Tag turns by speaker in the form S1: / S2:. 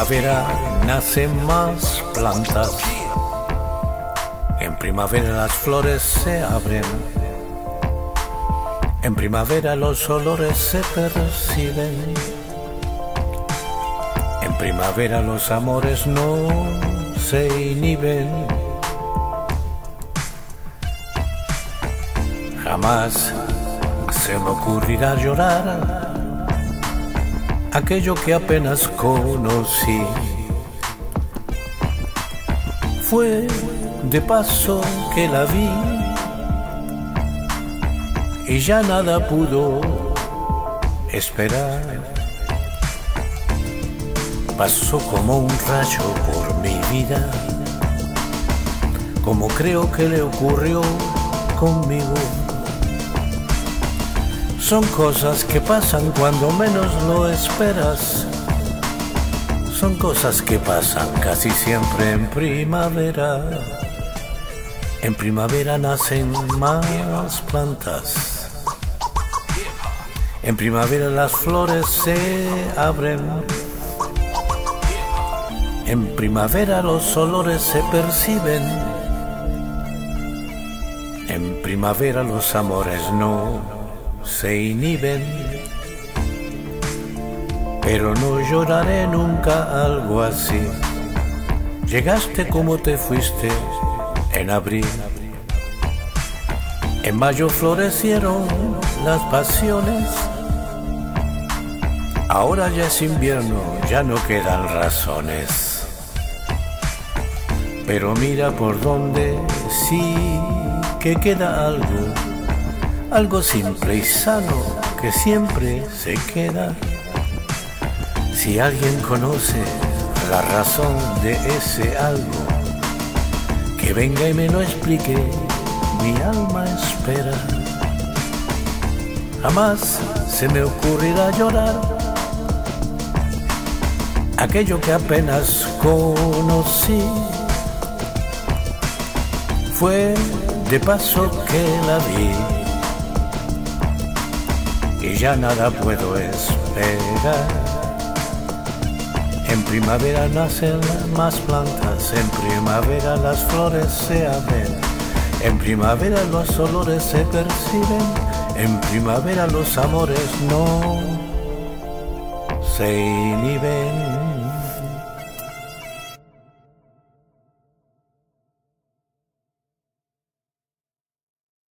S1: primavera nacen más plantas, en primavera las flores se abren, en primavera los olores se perciben, en primavera los amores no se inhiben. Jamás se me ocurrirá llorar aquello que apenas conocí. Fue de paso que la vi y ya nada pudo esperar. Pasó como un rayo por mi vida, como creo que le ocurrió conmigo. Son cosas que pasan cuando menos lo esperas. Son cosas que pasan casi siempre en primavera. En primavera nacen más plantas. En primavera las flores se abren. En primavera los olores se perciben. En primavera los amores no se inhiben, pero no lloraré nunca algo así. Llegaste como te fuiste en abril, en mayo florecieron las pasiones, ahora ya es invierno, ya no quedan razones. Pero mira por donde sí que queda algo simple y sano que siempre se queda. Si alguien conoce la razón de ese algo, que venga y me lo explique, mi alma espera. Jamás se me ocurrirá llorar aquello que apenas conocí. Fue de paso que la vi y ya nada puedo esperar. En primavera nacen más plantas, en primavera las flores se abren, en primavera los olores se perciben, en primavera los amores no se inhiben.